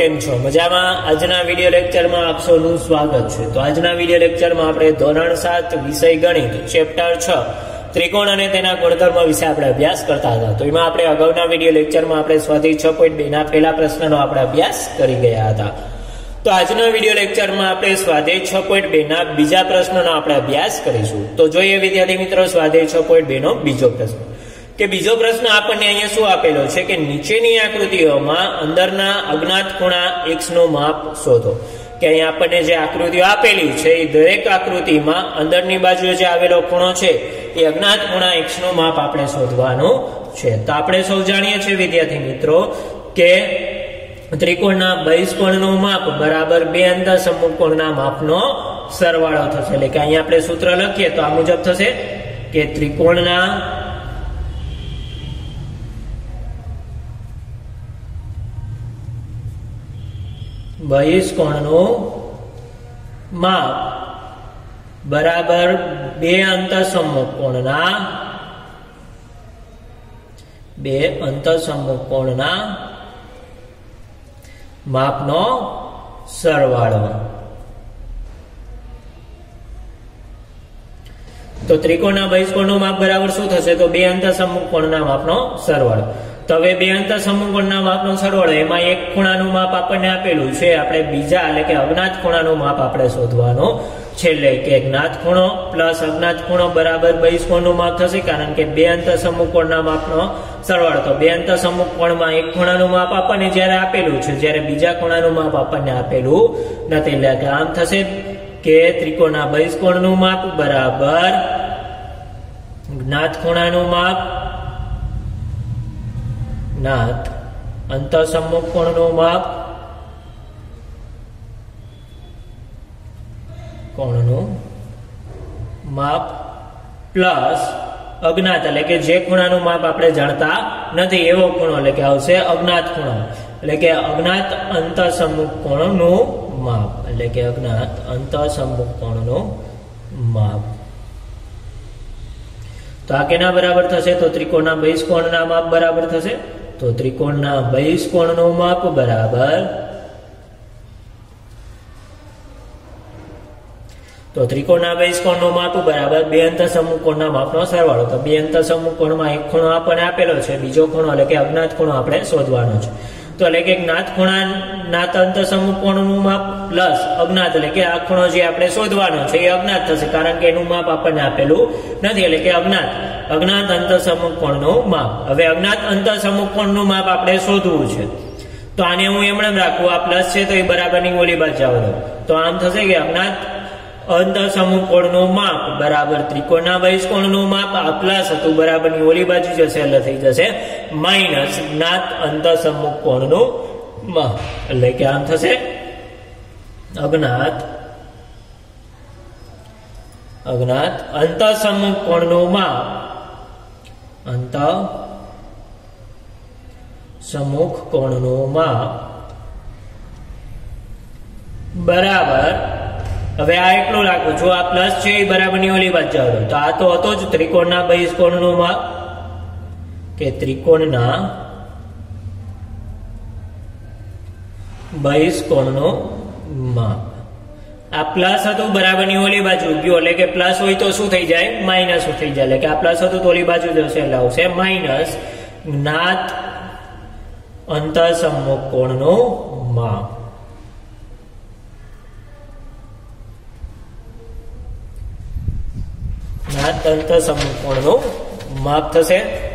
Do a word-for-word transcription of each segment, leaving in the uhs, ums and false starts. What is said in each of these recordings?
કેમ છો? મજામાં? આજના વિડિયો લેક્ચરમાં આપ સૌનું સ્વાગત છે। તો આજના વિડિયો લેક્ચરમાં આપણે ધોરણ સાત વિષય ગણિત ચેપ્ટર છ ત્રિકોણ અને તેના ગુણધર્મ વિશે આપણે અભ્યાસ કરતા હતા। તો એમાં આપણે અગાઉના વિડિયો લેક્ચરમાં આપણે સ્વાધ્યાય છ પોઈન્ટ બે ના પહેલા પ્રશ્નનો આપણે અભ્યાસ કરી ગયા હતા। તો આજના વિડિયો લેક્ચરમાં આપણે સ્વાધ્યાય છ પોઈન્ટ બે ના બીજા પ્રશ્નનો આપણે અભ્યાસ કરીશું। તો જોઈએ વિદ્યાર્થી મિત્રો સ્વાધ્યાય છ પોઈન્ટ બે નો બીજો પ્રશ્ન કે બીજો પ્રશ્ન આપણને અહીંયા શું આપેલો છે કે નીચેની આકૃતિઓમાં અંદરના અજ્ઞાત ખૂણા x નું માપ શોધો। કે અહીંયા આપણને જે આકૃતિઓ આપેલી છે એ દરેક આકૃતિમાં અંદરની બાજુએ જે આવેલો ખૂણો છે એ અજ્ઞાત ખૂણા x નું માપ આપણે શોધવાનું છે। તો આપણે સૌ જાણીએ છીએ વિદ્યાર્થી મિત્રો કે ત્રિકોણના બહિષ્કોણનું માપ બરાબર બે અંતર સમકોણના માપનો સરવાળો થશે। એટલે કે અહીંયા આપણે સૂત્ર લખીએ તો આ મુજબ થશે કે ત્રિકોણના બહિષ્કોણનું માપ બરાબર બે અંતર સમકોણના બે અંતર સમકોણના માપનો સરવાળો। તો ત્રિકોણના બહિષ્કોણનું માપ બરાબર શું થશે? તો બે અંતર સમકોણના માપનો સરવાળો। તો હવે બે અંતર સમકોણના માપનો સરવાળો એમાં એક ખૂણાનું માપ આપણને આપેલું છે, આપણે બીજા એટલે કે અજ્ઞાત ખૂણાનું માપ આપણે શોધવાનું છે। એટલે કે જ્ઞાત ખૂણો પ્લસ અજ્ઞાત ખૂણો બરાબર બહિષ્કોણનું માપ થશે, કારણ કે બે અંતર સમકોણના માપનો સરવાળો। તો બે અંતર સમકોણમાં એક ખૂણાનું માપ આપણને જ્યારે આપેલું છે, જ્યારે બીજા ખૂણાનું માપ આપણને આપેલું નથી। એટલે કે આમ થશે કે ત્રિકોણના બહિષ્કોણનું માપ બરાબર જ્ઞાત ખૂણાનું માપ જ્ઞાત અંતર સમકોણનું માપ કોણનું માપ પ્લસ અજ્ઞાત એટલે કે જે ખૂણાનું માપ આપણે જાણતા નથી એવો ખૂણો એટલે કે આવશે અજ્ઞાત ખૂણો એટલે કે અજ્ઞાત અંતર સમકોણનું માપ એટલે કે અજ્ઞાત અંતર સમકોણનું માપ। તો આ કેના બરાબર થશે? તો ત્રિકોણના બહિષ્કોણના માપ બરાબર થશે। તો ત્રિકોણના બહિષ્કોણનું માપ બરાબર તો ત્રિકોણના બહિષ્કોણનું માપ બરાબર બે અંતર સમકોણના માપનો સરવાળો। તો બે અંતર સમકોણમાં એક ખૂણો આપણને આપેલો છે, બીજો ખૂણો એટલે કે અજ્ઞાત ખૂણો આપણે શોધવાનો છે। તો એટલે કે જ્ઞાત ખૂણા જ્ઞાત અંતર સમકોણનું માપ પ્લસ અજ્ઞાત એટલે કે આ ખૂણો જે આપણે શોધવાનો છે એ અજ્ઞાત થશે, કારણ કે એનું માપ આપણને આપેલું નથી। એટલે કે અજ્ઞાત અજ્ઞાત અંતર સમકોણનું માપ। હવે અજ્ઞાત અંતર સમકોણનું માપ આપણે શોધવું છે, તો આને હું એમણે રાખું, આ પ્લસ છે તો એ બરાબરની ઓલી બાજુ આવડો। તો આમ થશે કે અજ્ઞાત અંતર સમકોણનું માપ બરાબર ત્રિકોણના બહિષ્કોણનું માપ આ પ્લસ હતું બરાબરની ઓલી બાજુ જશે એટલે થઈ જશે માઇનસ જ્ઞાત અંતર સમકોણનું માપ। એટલે કે આમ થશે અજ્ઞાત અજ્ઞાત અંતર સમકોણનું માપ અંતર સમકોણનું માપ બરાબર હવે આ એટલું રાખું છું, આ પ્લસ છે એ બરાબરની ઓલી બાજુ જાવ। તો આ તો હતો જ ત્રિકોણના બહિષ્કોણનું માપ કે ત્રિકોણના બહિષ્કોણનું માપ। આ પ્લસ હતું બરાબરની ઓલી બાજુ ગયો એટલે કે પ્લસ હોય તો શું થઈ જાય? માઇનસ થઈ જાય। એટલે કે આ પ્લસ હતું તો ઓલી બાજુ જશે એટલે આવશે માઇનસ જ્ઞાત અંતર સમકોણનું માપ। જ્ઞાત અંતર સમકોણનું માપ થશે।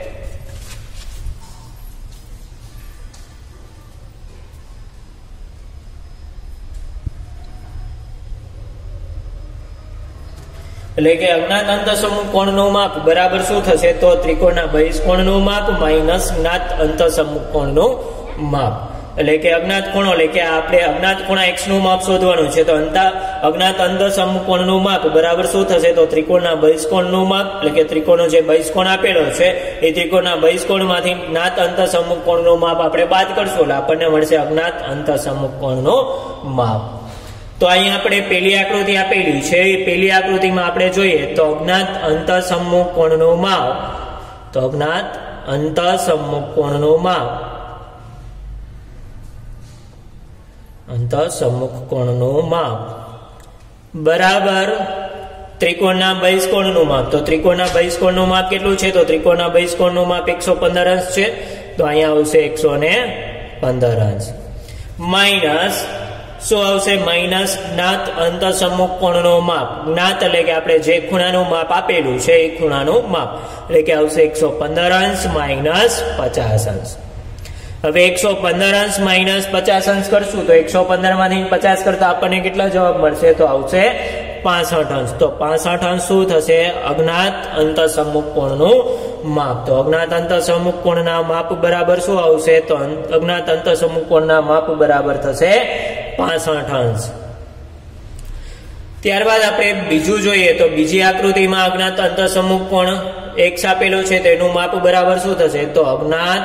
એટલે કે અજ્ઞાત અંતર સમકોણનું માપ બરાબર શું થશે? તો ત્રિકોણના બહિષ્કોણનું માપ માઇનસ જ્ઞાત અંતર સમકોણનું માપ। એટલે કે અજ્ઞાત ખૂણો એટલે કે આપણે અજ્ઞાત ખૂણા x નું માપ શોધવાનું છે, તો અંતર અજ્ઞાત અંતર સમકોણનું માપ બરાબર શું થશે? તો ત્રિકોણના બહિષ્કોણનું માપ એટલે કે ત્રિકોણનો જે બહિષ્કોણ આપેલો છે એ ત્રિકોણના બહિષ્કોણમાંથી જ્ઞાત અંતર સમકોણનું માપ આપણે બાદ કરશું એટલે આપણને મળશે અજ્ઞાત અંતર સમકોણનું માપ। તો અહીં આપણે પહેલી આકૃતિ આપેલી છે, એ પહેલી આકૃતિમાં આપણે જોઈએ તો અજ્ઞાત અંતર સમકોણનું માપ તો અજ્ઞાત અંતર સમકોણનું માપ અંતઃસમુખ કોણનું માપ બરાબર ત્રિકોણના બહિષ્કોણનું માપ. તો ત્રિકોણના બહિષ્કોણનું માપ કેટલું છે? તો ત્રિકોણના બહિષ્કોણનું માપ એકસો પંદર અંશ છે. તો અહીંયા આવશે એકસો ને પંદર અંશ માઇનસ શું આવશે? માઇનસ જ્ઞાત અંતઃસમુખ કોણનું માપ. જ્ઞાત એટલે કે આપણે જે ખૂણાનું માપ આપેલું છે એ ખૂણાનું માપ એટલે કે આવશે એકસો પંદર અંશ માઇનસ પચાસ અંશ. હવે એકસો પંદર અંશ માઇનસ પચાસ અંશ કરશું તો એકસો પંદર માંથી પચાસ કરતા આપણને કેટલા જવાબ મળશે? તો આવશે પાસઠ અંશ. તો પાસઠ અંશ શું થશે? અજ્ઞાત અંતઃસમુખ કોણનું માપ. તો અજ્ઞાત અંતઃસમુખ કોણના માપ બરાબર શું આવશે? તો અજ્ઞાત અંતઃસમુખ કોણના માપ બરાબર થશે પાસઠ અંશ. ત્યારબાદ આપણે બીજું જોઈએ તો બીજી આકૃતિમાં અજ્ઞાત અંતઃસમુખ કોણ એક્સ આપેલો છે તેનું માપ બરાબર શું થશે? તો અજ્ઞાત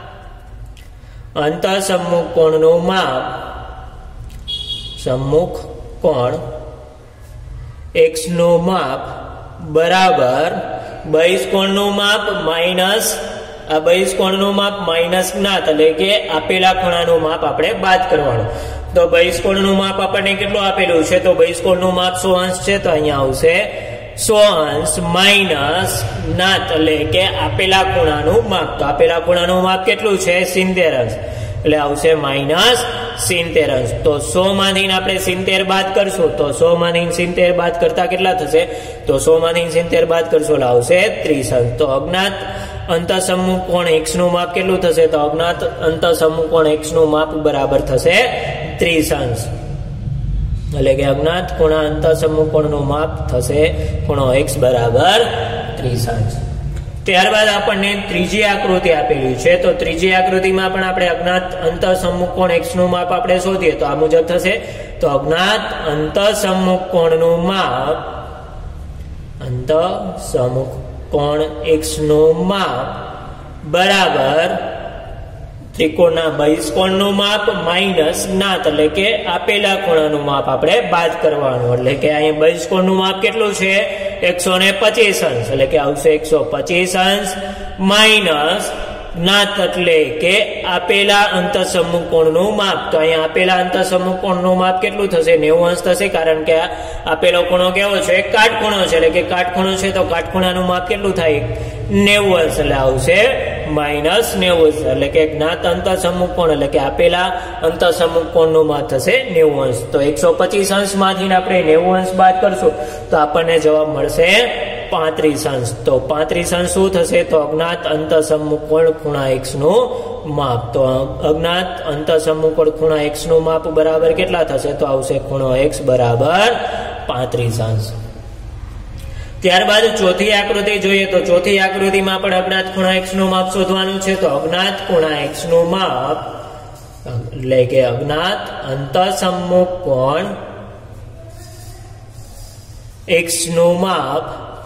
અંતઃસમુખ કોણનું માપ સમ્મુખ કોણ એક્સ નું માપ બરાબર બહિષ્કોણનું માપ માઇનસ આ બહિષ્કોણનું માપ માઇનસ જ્ઞાત એટલે કે આપેલા ખૂણાનું માપ આપણે બાદ કરવાનું. તો બહિષ્કોણનું માપ આપણને કેટલું આપેલું છે? તો બહિષ્કોણનું માપ સો અંશ છે. તો અહીંયા આવશે સો અંશ માઇનસ જ્ઞાત એટલે કે આપેલા ખૂણાનું માપ. તો આપેલા ખૂણાનું માપ કેટલું છે? સિત્તેર અંશ એટલે આવશે માઇનસ સિત્તેર અંશ. તો સો માંથી આપણે સિત્તેર બાદ કરશું તો સો માંથી સિત્તેર બાદ કરતા કેટલા થશે? તો સો માંથી સિત્તેર બાદ કરશો એટલે આવશે ત્રીસ અંશ. તો અજ્ઞાત અંતઃસમુખ કોણ એક્સ નું માપ કેટલું થશે? તો અજ્ઞાત અંતઃસમુખ કોણ એક્સ નું માપ બરાબર થશે ત્રીસ અંશ એટલે કે અજ્ઞાત ખૂણા અંતઃસમુખ કોણનું માપ થશે ખૂણો એક્સ બરાબર ત્રીસ અંશ. ત્યારબાદ આપણને ત્રીજી આકૃતિ આપેલી છે. તો ત્રીજી આકૃતિમાં પણ આપણે અજ્ઞાત અંતઃસમુખ કોણ એક્સ નું માપ આપણે શોધીએ તો આ મુજબ થશે. તો અજ્ઞાત અંતઃસમુખ કોણનું માપ અંતઃસમુખ કોણ એક્સ નું માપ બરાબર ત્રિકોણના બહિષ્કોણનું માપ માઇનસ જ્ઞાત એટલે કે આપેલા ખૂણાનું માપ આપણે બાદ કરવાનું. એટલે કે અહીંયા બહિષ્કોણનું માપ કેટલું છે? એકસો ને પચીસ અંશ એટલે કે આવશે એકસો પચીસ અંશ માઇનસ જ્ઞાત એટલે કે આપેલા અંતઃસમુખ કોણનું માપ. તો અહીંયા આપેલા અંતઃસમુખ કોણનું માપ કેટલું થશે? નેવું અંશ થશે. કારણ કે આપેલો ખૂણો કેવો છે? કાટખૂણો છે એટલે કે કાટખૂણો છે તો કાટખૂણાનું માપ કેટલું થાય? નેવું અંશ એટલે આવશે માઇનસ નેવું એટલે કે જ્ઞાત અંતઃસમુખ કોણ એટલે કે આપેલા અંતઃસમુખ કોણનું માપ થશે નેવું અંશ. તો એકસો પચીસ અંશ માંથી આપણે નેવું અંશ બાદ કરશું તો આપણને જવાબ મળશે પાંત્રીસ અંશ. તો પાંત્રીસ અંશ શું થશે? તો અજ્ઞાત અંતઃસમુખ કોણ ખૂણા એક્સ નું માપ. તો અજ્ઞાત અંતઃસમુખ કોણ ખૂણા એક્સ નું માપ બરાબર કેટલા થશે? તો આવશે ખૂણો એક્સ બરાબર પાંત્રીસ અંશ. ત્યારબાદ ચોથી આકૃતિ જોઈએ તો ચોથી આકૃતિમાં પણ અજ્ઞાત ખૂણા એક્સ નું માપ શોધવાનું છે. તો અજ્ઞાત ખૂણા એક્સ નું માપ એટલે કે અજ્ઞાત અંતઃસમુખ કોણ એક્સ નું માપ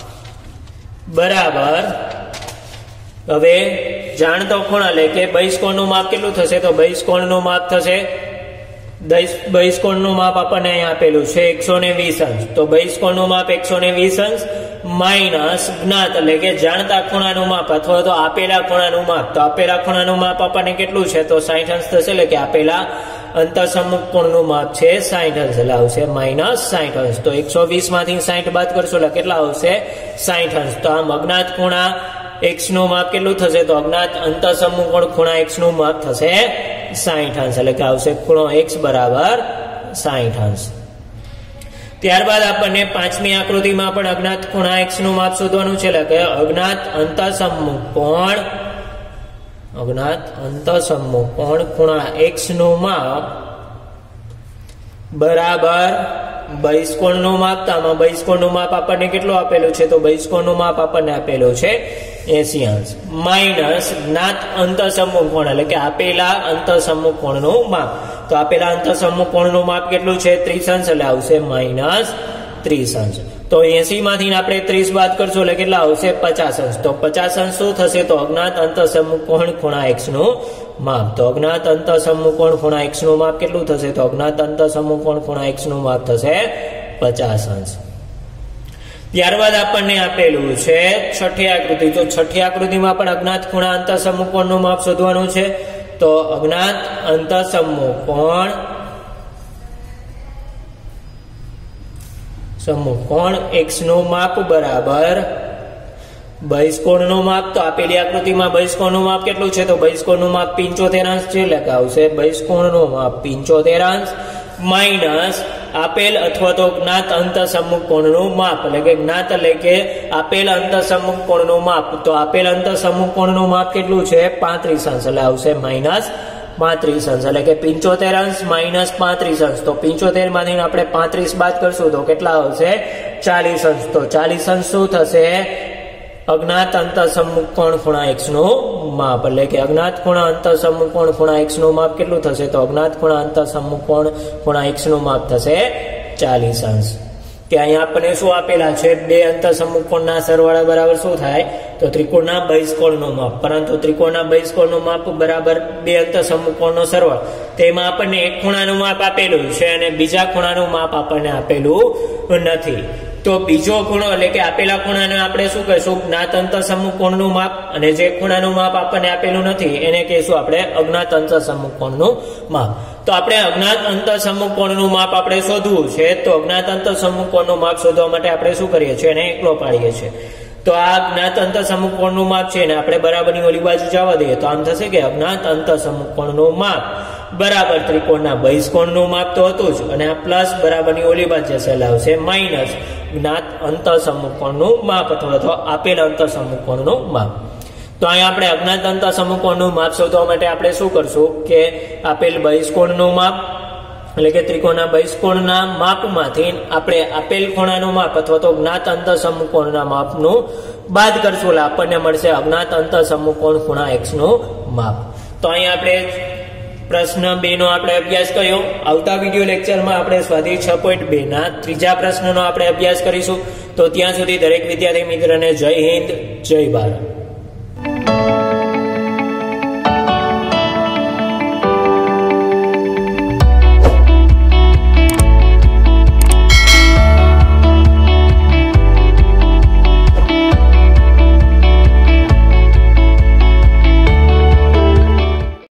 બરાબર હવે જાણતો ખૂણા એટલે કે બહિષ્કોણનું માપ કેટલું થશે? તો બહિષ્કોણનું માપ થશે બહિષ્કોણનું માપ આપણને અહીંયા આપેલું છે એકસો ને વીસ અંશ. તો બહિષ્કોણનું માપ એકસો ને વીસ અંશ માઇનસ જ્ઞાત એટલે કે જાણતા ખૂણાનું માપ અથવા તો આપેલા ખૂણાનું માપ. તો આપેલા ખૂણાનું માપ આપણને કેટલું છે? તો સાઠ અંશ થશે એટલે કે આપેલા અંતઃસમુખ કોણનું માપ છે સાઠ અંશ એટલે આવશે માઇનસ સાઠ અંશ. તો એકસો વીસ માંથી સાઠ બાદ કરશો એટલે કેટલા આવશે? સાઠ અંશ. તો આમ અજ્ઞાત ખૂણા એક્સ નું માપ કેટલું થશે? તો અજ્ઞાત અંતઃસમુખ કોણ ખૂણા એક્સ નું માપ થશે સાઠ અંશ એટલે કે આવશે ખૂણો એક્સ બરાબર સાઠ અંશ. ત્યારબાદ આપણને પાંચમી આકૃતિમાં પણ અજ્ઞાત ખૂણા એક્સ નું માપ શોધવાનું છે. એટલે કે અજ્ઞાત અંતઃસમુખ કોણ અજ્ઞાત અંતઃસમુખ કોણ ખૂણા એક્સ નું માપ બરાબર બહિષ્કોણનું માપ. તો આમાં બહિષ્કોણનું માપ આપણને કેટલું આપેલું છે? તો બહિષ્કોણનું માપ આપણને આપેલું છે એસી અંશ માઇનસ જ્ઞાત અંતઃસમુખ કોણ એટલે કે આપેલા અંતઃસમુખ કોણનું માપ. તો આપેલા અંતઃસમુખ કોણનું માપ કેટલું છે? ત્રીસ અંશ એટલે આવશે માઇનસ ત્રીસ અંશ. તો એસી માંથી આપણે ત્રીસ બાદ કરશો એટલે કેટલા આવશે? પચાસ અંશ. તો પચાસ અંશ શું થશે? તો અજ્ઞાત અંતઃસમુખ કોણ ખૂણા એક્સ નું માપ. તો અજ્ઞાત અંતઃસમુખ કોણ ખૂણા એક્સ નું માપ કેટલું થશે? તો અજ્ઞાત અંતઃસમુખ કોણ ખૂણા એક્સ નું માપ થશે પચાસ અંશ. ત્યારબાદ આપણને આપેલું છે છઠ્ઠી આકૃતિ. તો છઠ્ઠી આકૃતિમાં પણ અજ્ઞાત ખૂણા અંતઃસમુખ કોણનું માપ શોધવાનું છે. તો અજ્ઞાત અંતઃસમુખ કોણ સમૂહકોણ એક્સ નું માપ બરાબર બહિષ્કોણનું માપ. તો આપેલી આકૃતિમાં બહિષ્કોણનું માપ કેટલું છે? તો બહિષ્કોણનું માપ પંચોતેરાંશ છે. એટલે કે આવશે બહિષ્કોણનું માપ પંચોતેરાંશ માઇનસ આપેલ અથવા તો જ્ઞાત અંતઃસમૂહકોણનું માપ, એટલે કે જ્ઞાત એટલે કે આપેલ અંતઃસમૂહકોણનું માપ. તો આપેલ અંતઃસમૂહકોણનું માપ કેટલું છે? પાંત્રીસ અંશ. એટલે આવશે માઇનસ પાંત્રીસ અંશ, એટલે કે પંચોતેર અંશ માઇનસ પાંત્રીસ અંશ. તો પંચોતેર માંથી આપણે પાંત્રીસ બાદ કરશું તો કેટલા આવશે? ચાલીસ અંશ. તો ચાલીસ અંશ શું થશે? અજ્ઞાત અંતઃસમૂહકોણ ખૂણા એક્સ નું માપ, એટલે કે અજ્ઞાત ખૂણા અંતઃસમૂહકોણ ખૂણા એક્સ નું માપ કેટલું થશે? તો અજ્ઞાત ખૂણા અંતઃસમૂહકોણ ખૂણા એક્સ નું માપ થશે ચાલીસ અંશ. કે અહીંયા આપણને શું આપેલા છે? બે અંતઃસમૂહકોણના સરવાળા બરાબર શું થાય? તો ત્રિકોણના બહિષ્કોણનું માપ. પરંતુ ત્રિકોણના બહિષ્કોણનું માપ બરાબર બે અંતઃસમૂહકોણનો સરવાળો. તેમાં આપણને એક ખૂણાનું માપ આપેલું છે અને બીજા ખૂણાનું માપ આપણને આપેલું નથી. તો બીજો ખૂણો એટલે કે આપેલા ખૂણાને આપણે શું કહીશું? જ્ઞાત અંતઃસમૂહકોણનું માપ. અને જે ખૂણાનું માપ આપણને આપેલું નથી એને કહીશું આપણે અજ્ઞાત અંતઃસમૂહકોણનું માપ. તો આપણે અજ્ઞાત અંતઃસમૂહકોણનું માપ આપણે શોધવું છે. તો અજ્ઞાત અંતઃસમૂહકોણનું માપ શોધવા માટે આપણે શું કરીએ છીએ? એને એકલો પાડીએ છીએ. તો આ જ્ઞાત અંતઃસમૂહકોણનું માપ છે ને આપણે બરાબરની ઓલી બાજુ જવા દઈએ તો આમ થશે કે અજ્ઞાત અંતઃસમૂહકોણનું માપ બરાબર ત્રિકોણના બહિષ્કોણનું માપ તો હતું જ, અને આ પ્લસ બરાબરની ઓલી બાજુ જશે એટલે આવશે માઇનસ જ્ઞાત અંતઃસમૂહકોણનું માપ અથવા તો આપેલ અંતઃસમૂહકોણનું માપ. તો અહીંયા આપણે અજ્ઞાત અંતઃસમૂહકોણનું માપ શોધવા માટે આપણે શું કરશું કે આપેલ બહિષ્કોણનું માપ એટલે કે ત્રિકોણના બહિષ્કોણના માપમાંથી આપણે આપેલ ખૂણાનું માપ અથવા તો જ્ઞાત અંતઃસમૂહકોણના માપનું બાદ કરશું એટલે આપણને મળશે અજ્ઞાત અંતઃસમૂહકોણ ખૂણા એક્સ નું માપ. તો અહીંયા આપણે પ્રશ્ન બે નો આપણે અભ્યાસ કર્યો. આવતા વિડીયો લેક્ચરમાં આપણે સ્વાધ્યાય છ પોઈન્ટ બે ના ત્રીજા પ્રશ્નનો આપણે અભ્યાસ કરીશું. તો ત્યાં સુધી દરેક વિદ્યાર્થી મિત્રને જય હિન્દ, જય ભારત.